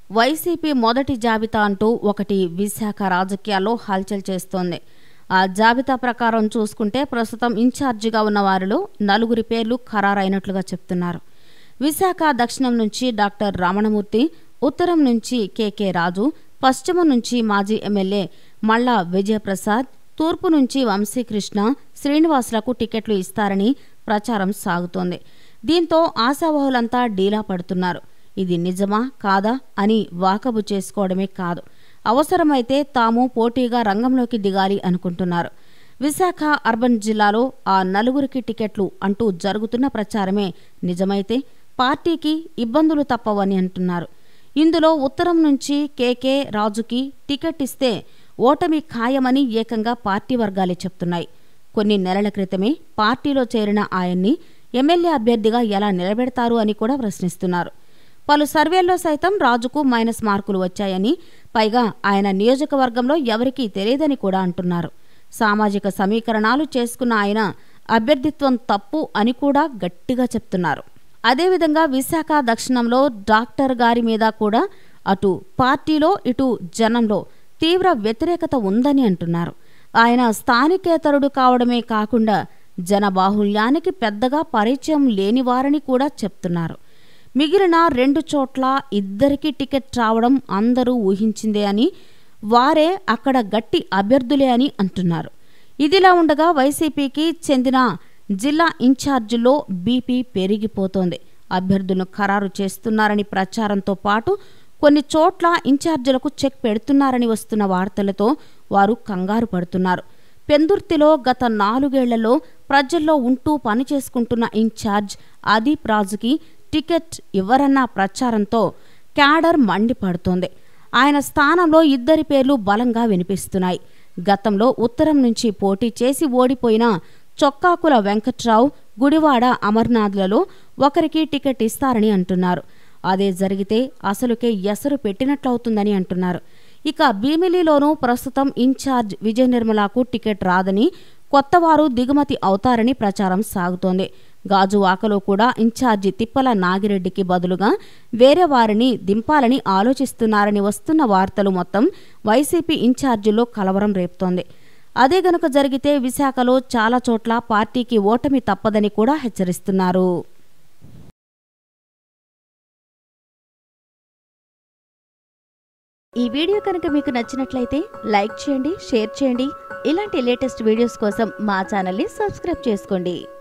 YCP మొదటి జాబితా అంటూ ఒకటి విశాఖ రాజకీయాల్లో హల్చల్ చేస్తోంది. ఆ జాబితా ప్రకారం చూసుకుంటే ప్రస్తుతం ఇన్ఛార్జిగా ఉన్న వారిలో 4 పేర్లు ఖరారైనట్లుగా చెప్తున్నారు. విశాఖ దక్షిణం నుంచి డాక్టర్ రమణమూర్తి, ఉత్తరం నుంచి కె రాజు, పశ్చిమం నుంచి మాజీ ఎమ్మెల్యే మల్లా విజయప్రసాద్, తూర్పు నుంచి వంశీకృష్ణ, శ్రీనివాసులకు టికెట్లు ఇస్తారని ప్రచారం సాగుతోంది. దీంతో ఆశావహులంతా డీలా పడుతున్నారు. ఇది నిజమా కాదా అని వాకబు చేసుకోవడమే కాదు, అవసరమైతే తాము పోటీగా రంగంలోకి దిగాలి అనుకుంటున్నారు. విశాఖ అర్బన్ జిల్లాలో ఆ 4 టికెట్లు అంటూ జరుగుతున్న ప్రచారమే నిజమైతే పార్టీకి ఇబ్బందులు తప్పవని అంటున్నారు. ఇందులో ఉత్తరం నుంచి కె రాజుకి టికెట్ ఇస్తే ఓటమి ఖాయమని ఏకంగా పార్టీ వర్గాలే చెప్తున్నాయి. కొన్ని నెలల క్రితమే పార్టీలో చేరిన ఆయన్ని ఎమ్మెల్యే అభ్యర్థిగా ఎలా నిలబెడతారు అని కూడా ప్రశ్నిస్తున్నారు. పలు సర్వేల్లో సైతం రాజుకు మైనస్ మార్కులు వచ్చాయని, పైగా ఆయన నియోజకవర్గంలో ఎవరికీ తెలియదని కూడా అంటున్నారు. సామాజిక సమీకరణాలు చేసుకున్న ఆయన అభ్యర్థిత్వం తప్పు అని కూడా గట్టిగా చెప్తున్నారు. అదేవిధంగా విశాఖ దక్షిణంలో డాక్టర్ గారి మీద కూడా అటు పార్టీలో ఇటు జనంలో తీవ్ర వ్యతిరేకత ఉందని అంటున్నారు. ఆయన స్థానికేతరుడు కావడమే కాకుండా జనబాహుళ్యానికి పెద్దగా పరిచయం లేనివారని కూడా చెప్తున్నారు. మిగిలిన 2 చోట్ల ఇద్దరికీ టికెట్ రావడం అందరూ ఊహించిందే అని, వారే అక్కడ గట్టి అభ్యర్థులే అని అంటున్నారు. ఇదిలా ఉండగా వైసీపీకి చెందిన జిల్లా ఇన్ఛార్జిలో బీపీ పెరిగిపోతోంది. అభ్యర్థులను ఖరారు చేస్తున్నారని ప్రచారంతో పాటు కొన్ని చోట్ల ఇన్ఛార్జీలకు చెక్ పెడుతున్నారని వస్తున్న వార్తలతో వారు కంగారు పడుతున్నారు. పెందుర్తిలో గత 4 ఏళ్లలో ప్రజల్లో ఉంటూ పనిచేసుకుంటున్న ఇన్ఛార్జ్ అదీప్ రాజుకి టికెట్ ఇవ్వరన్న ప్రచారంతో క్యాడర్ మండిపడుతోంది. ఆయన స్థానంలో 2 పేర్లు బలంగా వినిపిస్తున్నాయి. గతంలో ఉత్తరం నుంచి పోటీ చేసి ఓడిపోయిన చొక్కాకుల వెంకట్రావు, గుడివాడ అమర్నాథ్లలో ఒకరికి టికెట్ ఇస్తారని అంటున్నారు. అదే జరిగితే అసలుకే ఎసరు పెట్టినట్లవుతుందని అంటున్నారు. ఇక భీమిలిలోనూ ప్రస్తుతం ఇన్ఛార్జ్ విజయ నిర్మలకు టికెట్ రాదని, కొత్తవారు దిగుమతి అవుతారని ప్రచారం సాగుతోంది. గాజువాకలో కూడా ఇన్ఛార్జి తిప్పల నాగిరెడ్డికి బదులుగా వేరే వారిని దింపాలని ఆలోచిస్తున్నారని వస్తున్న వార్తలు మొత్తం వైసీపీ ఇన్ఛార్జిలో కలవరం రేపుతోంది. అదే గనుక జరిగితే విశాఖలో చాలా చోట్ల పార్టీకి ఓటమి తప్పదని కూడా హెచ్చరిస్తున్నారు. ఈ వీడియో కనుక మీకు నచ్చినట్లయితే లైక్ చేయండి, షేర్ చేయండి. ఇలాంటి లేటెస్ట్ వీడియోస్ కోసం మా ఛానల్ని సబ్స్క్రైబ్ చేసుకోండి.